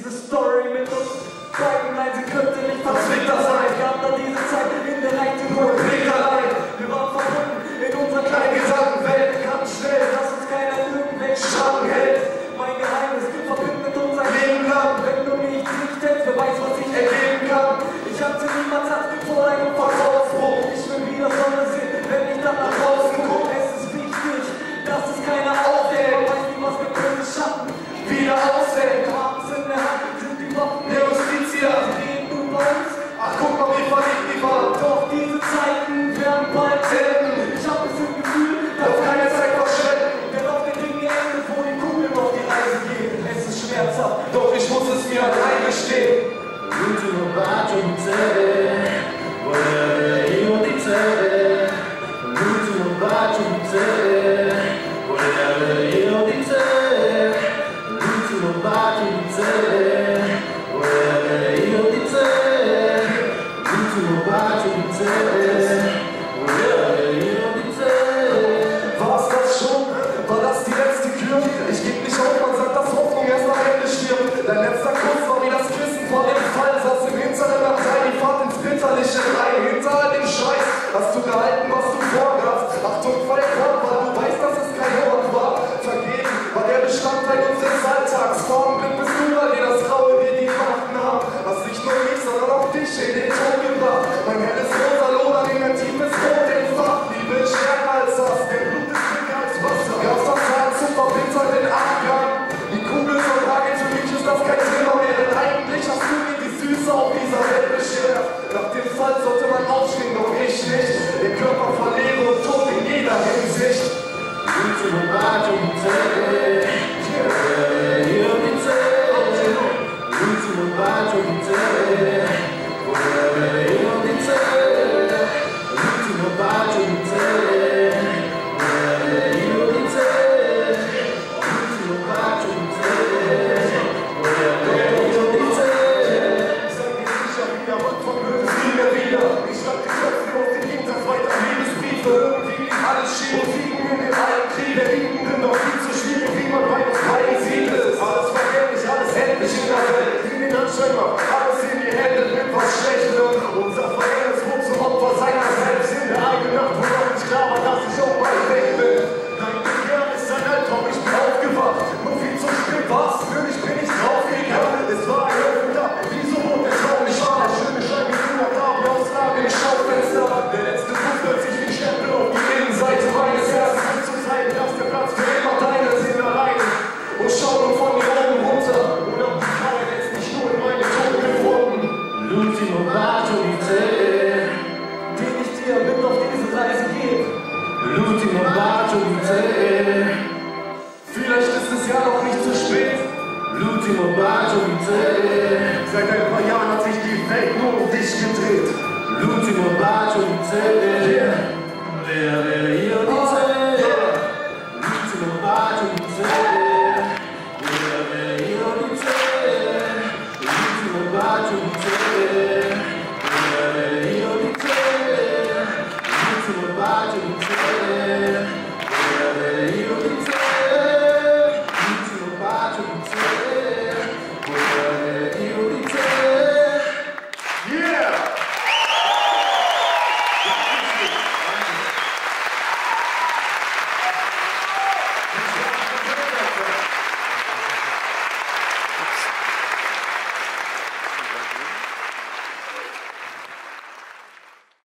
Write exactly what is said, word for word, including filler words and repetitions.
Diese Story mit uns beiden, nein, sie könnte nicht verzwickter sein. Gab da diese Zeit in der rechten Ruhe, Blick allein. Wir waren verbunden in unserer kleinen Gedankenwelt. Kann schnell, dass uns keiner irgendwelchen Schaden hält. Mein Geheimnis verbindet uns ein Leben lang. Wenn du mich nicht hältst, wer weiß, was ich ergeben kann. Ich hatte niemals Angst vor einem Verkaufsbruch. Ich will wieder Sonne sehen, wenn ich dann nach draußen gucke. Es ist wichtig, dass es keiner aufhält. Weiß nicht, was mit bösen Schatten wieder aushält. Abends in der Hand sind die Waffen der Justiz hier. Sie reden über uns. Ach, guck mal, wie verliebt die waren. Doch diese Zeiten werden bald enden. Ich hab es im Gefühl, dass keine Zeit verschwenden. Denn auf der Dinge endet, wo die Kugeln auf die Reise gehen. Es ist schmerzhaft, doch ich muss es mir allein gestehen. L'ultimo bacio di te, volere io di te. L'ultimo bacio di te, volere io di te. L'ultimo bacio di te, volere io di te. L'ultimo bacio di te, volere io di te. War's das schon? War das die letzte Kür? Ich geb nicht auf, man sagt, dass Hoffnung erst am Ende stirbt. Dein letzter Kuss war wie das Kissen vor dem Fall. Saß im hinteren Abteil, die Fahrt ins bitterliche Rhein. Hinter all dem Scheiß hast du gehalten, was du vorgabst. Achtung, fall fort, weil du weißt, dass es kein Wort war. Vergeben war der Bestandteil unseres Alltags. Formglück bist du, weil dir das Graue dir die Macht nahm. Hast nicht nur mich, sondern auch dich in den Tod gebracht. Mein helles rosa Lodern in ein tiefes Rot entfacht. Liebe ist stärker als das, der Blut ist dicker als Wasser. Gab's das Herz zum verbitterten Abgang. Die Kugel von Nagel, für mich ist das kein Thema mehr. Denn eigentlich hast du mir die Süße auf dieser Welt beschert. Nach dem Fall sollte man aufstehen, doch ich nicht. Den Körper verliere und tot in jeder Hinsicht. L'ultimo bacio di te, volere io di te. L'ultimo bacio di te, volere io di te. L'ultimo bacio di te, volere io di te. L'ultimo bacio di te, volere io di te. Ich sag dir sicher wieder, und von Böses nie mehr wieder. Ich schlag die Köpfe auf den Hintern weiter Liebesbriefe. Irgendwie liegt alles schief und liegen in den alten Krieg. Der Liegenden doch viel zu schwierig, wie man bei uns beiden sieht. Es ist alles vergänglich, alles endlich in der Welt. In den Anstrengung, alles in die Hände mit was Schlechtem. Unser Verhängnis wurde zum Opfer seiner selbst. In der eigenen Nacht, wo noch nicht klar war, dass ich auch bald weg bin. Dein Begehren ist ein Albtraum, ich bin aufgewacht. Nur viel zu spät, was? Für mich bin ich draufgegangen. Es war ein Öffnen da, wieso wurde der Traum nicht wahr? Der schöne Schein wie du noch da, wie Auslage im Schaufenster. Der letzte Kuss hört sich wie Stempel auf die Innenseite meines Herzens an zu zeigen, dass der Platz für immer deiner sind allein. Und schau nur von mir oben runter. Oder ob die Karte jetzt nicht nur in meine Tod gefunden. L'ultimo bacio di te, Den ich dir mit auf diese Reise gebe. l'ultimo bacio di te. Vielleicht ist es ja noch nicht zu spät. L'ultimo bacio di te, Seit ein paar Jahren hat sich die Welt nur um dich gedreht. l'ultimo bacio di te, volere io di te. L'ultimo bacio di te.